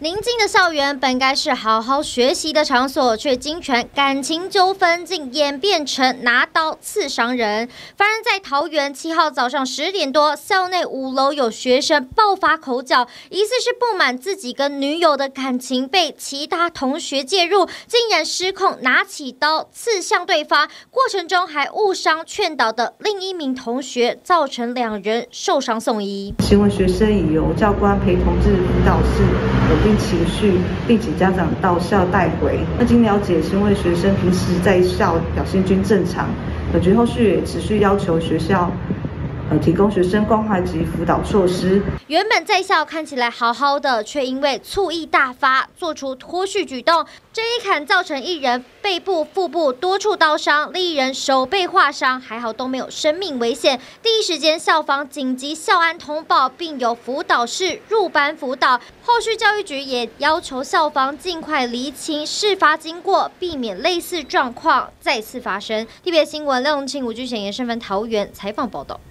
宁静的校园本该是好好学习的场所，却经传感情纠纷，竟演变成拿刀刺伤人。发生在桃园7号早上10点多，校内5楼有学生爆发口角，疑似是不满自己跟女友的感情被其他同学介入，竟然失控拿起刀刺向对方，过程中还误伤劝导的另一名同学，造成2人受伤送医。 请问学生已由教官陪同至辅导室稳定情绪，并请家长到校带回。那经了解，因为学生平时在校表现均正常，本局后续也持续要求学校提供学生关怀及辅导措施。 原本在校看起来好好的，却因为醋意大发，做出脱序举动。这一砍造成1人背部、腹部多处刀伤，另1人手被划伤，还好都没有生命危险。第一时间，校方紧急校安通报，并由辅导室入班辅导。后续教育局也要求校方尽快厘清事发经过，避免类似状况再次发生。TVBS 新闻廖永庆、吴居贤、严身份桃园采访报道。